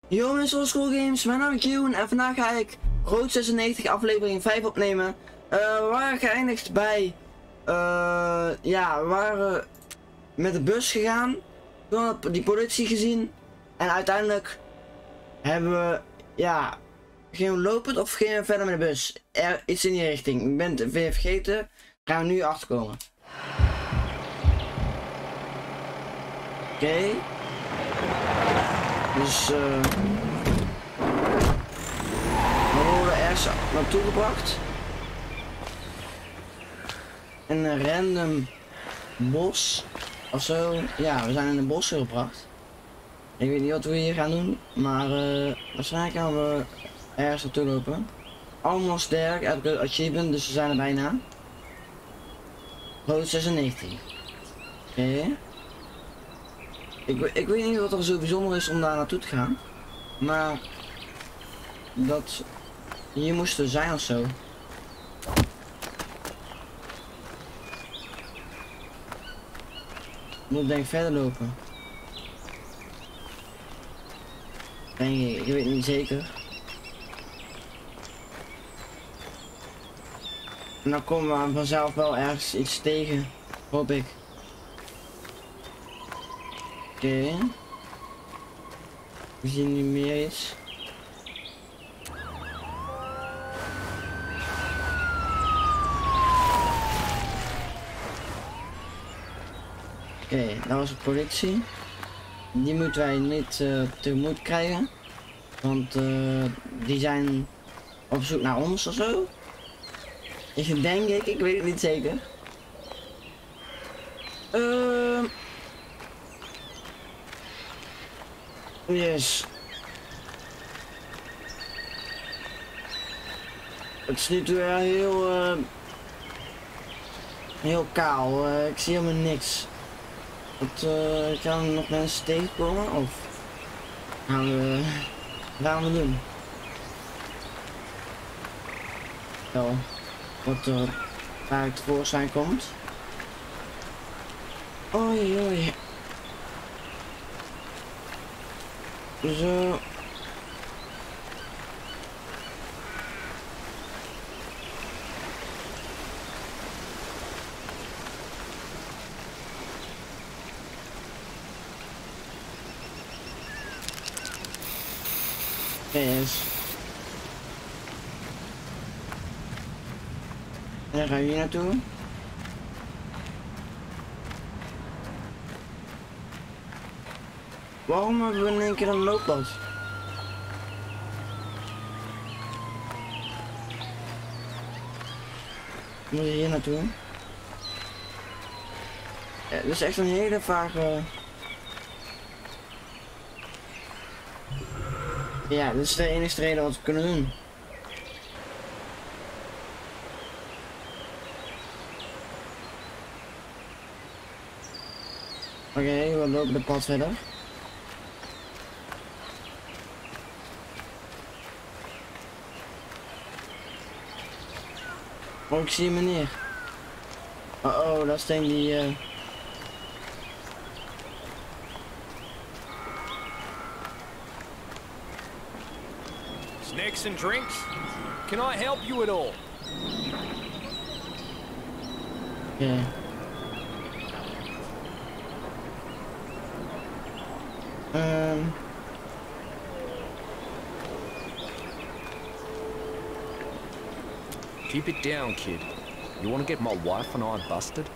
Yo mensen, School Games, mijn naam is June en vandaag ga ik Road 96 aflevering 5 opnemen. We waren geëindigd bij, ja, we waren met de bus gegaan, toen hadden we die politie gezien en uiteindelijk hebben we, ja, gingen we lopend of gingen we verder met de bus? Iets in die richting, ik ben het weer vergeten, gaan we nu achterkomen. Oké. Dus we worden ergens naartoe gebracht. In een random bos of zo. Ja, we zijn in een bos gebracht. Ik weet niet wat we hier gaan doen, maar waarschijnlijk gaan we ergens naartoe lopen. Allemaal sterk, heb ik het achievement, dus we zijn er bijna. Road 96. Oké. Ik weet niet wat er zo bijzonder is om daar naartoe te gaan, maar dat hier moesten zijn of zo. Moet denk ik verder lopen. Denk ik weet niet zeker. En dan komen we vanzelf wel ergens iets tegen, hoop ik. Oké. We zien nu meer iets. Oké, dat was de politie. Die moeten wij niet tegemoet krijgen. Want die zijn op zoek naar ons of zo. Denk ik weet het niet zeker. Yes. Het is nu weer heel kaal. Ik zie helemaal niks. Gaan er nog mensen tegenkomen of gaan we doen? Wel, wat er waar het tevoorschijn komt. Oei oei. Zo. Yes. En dan gaan we hier naartoe. Waarom hebben we in één keer een looppad? Moet je hier naartoe? Ja, dit is echt een hele vage... Ja, dit is de enige reden wat we kunnen doen. Oké, we lopen de pad verder. Oh, ik zie een meneer. Oh, dat is denk die... Snacks and drinks? Can I help you at all? Yeah. Keep it down, kid. You want to get my wife and I busted?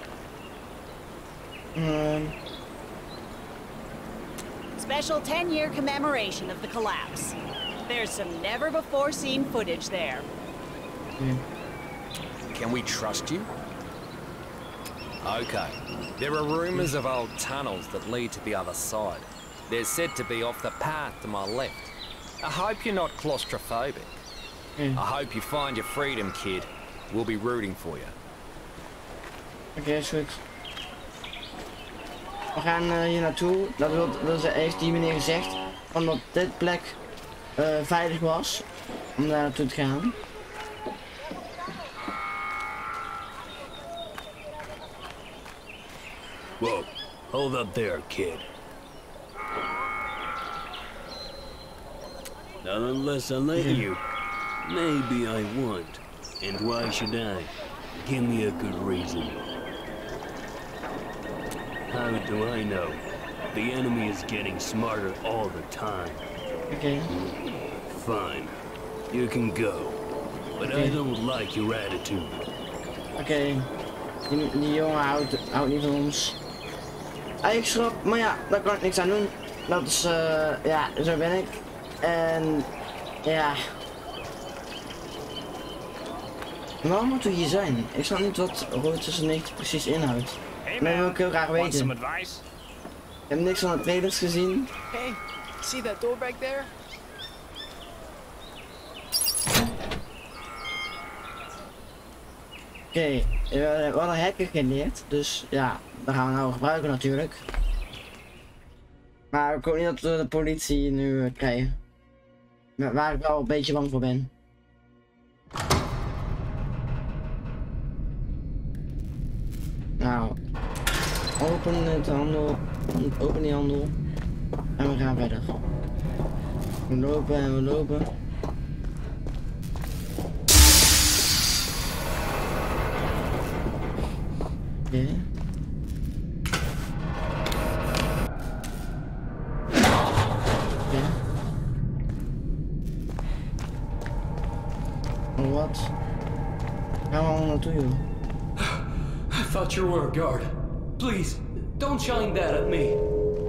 Special 10-year commemoration of the collapse. There's some never-before-seen footage there. Can we trust you? Okay. There are rumors of old tunnels that lead to the other side. They're said to be off the path to my left. I hope you're not claustrophobic. I hope you find your freedom, kid. We'll be rooting for you. Oké, is goed. We gaan hier naartoe. Dat heeft die meneer gezegd. Omdat dit plek veilig was. Om daar naartoe te gaan. Whoa, hold up there, kid. Not unless I let you. Maybe I won't. And why should I? Give me a good reason. How do I know? The enemy is getting smarter all the time. Oké. Fine. You can go. But I don't like your attitude. Oké. Die jongen houdt niet van ons. Eigenlijk schrap, maar ja, daar kan ik niks aan doen. Dat is, ja, zo ben ik. En, ja. Waarom moeten we hier zijn? Ik snap niet wat Route 96 precies inhoudt. Hey Dat wil ik heel graag want weten. some advice? Ik heb niks van de trailers gezien. Hey, see that door back there? Oké, we hadden hacken geleerd, dus ja, dat gaan we nou gebruiken natuurlijk. Maar ik hoop niet dat we de politie nu krijgen. Waar ik wel een beetje bang voor ben. Nou, open het handel, open die handel en we gaan verder. We lopen en we lopen. Oké. Oké. Wat? Gaan we allemaal naartoe, joh? I thought you were a guard. Please, don't shine that at me.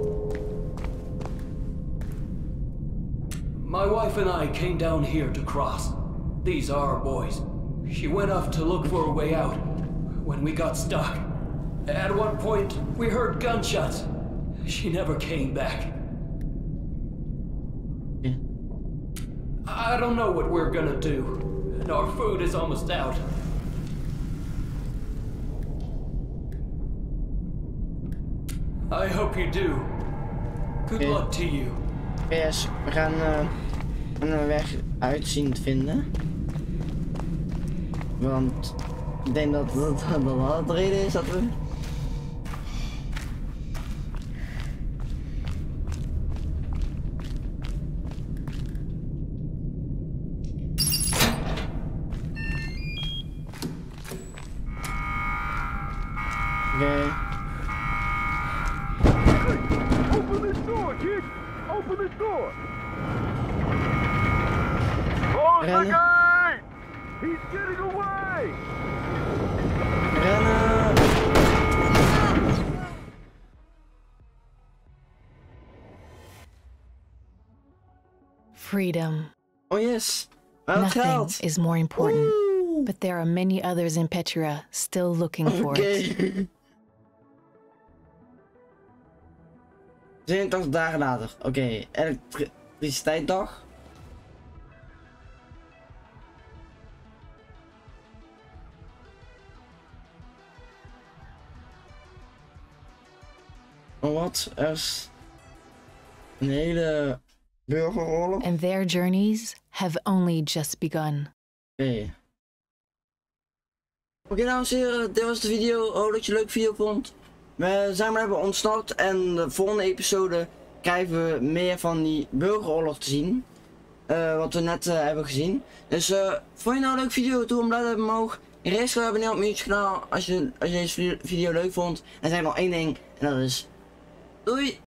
My wife and I came down here to cross. These are our boys. She went off to look for a way out when we got stuck. At one point, we heard gunshots. She never came back. Yeah. I don't know what we're gonna do. And our food is almost out. I hope you do. Good Okay. luck to you. Yes, we gaan een weg uit zien te vinden. Want ik denk dat dat wel de reden is dat we... Oké. Open this door, kid! Open this door! Oh, the Rennen. guy! He's getting away! Rennen! Freedom. Oh yes! We hebben het Nothing gehaald! is more important, Woe! but there are many others in Petra still looking for Oké. it. 87 dagen later. Oké, elektriciteitsdag. Oh wat? Er is een hele burgeroorlog. And their journeys have only just begun. Oké, dames en heren, dit was de video. Hoop dat je een leuke video vond. We zijn maar hebben ontsnapt en de volgende episode krijgen we meer van die burgeroorlog te zien. Wat we net hebben gezien. Dus vond je nou een leuke video? Doe een blauw duimpje omhoog. En reis abonneer op mijn YouTube kanaal als je deze video leuk vond. En zeg nog één ding en dat is doei!